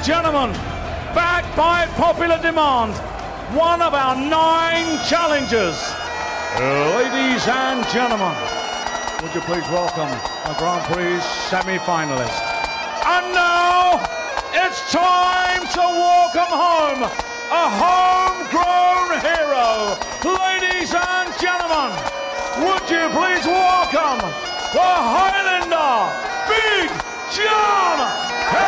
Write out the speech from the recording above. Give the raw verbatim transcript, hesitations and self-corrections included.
gentlemen, backed by popular demand, one of our nine challengers. Ladies and gentlemen, would you please welcome our Grand Prix semi-finalist. And now, it's time to welcome home a homegrown hero. Ladies and gentlemen, would you please welcome the Highlander, Big John Henderson!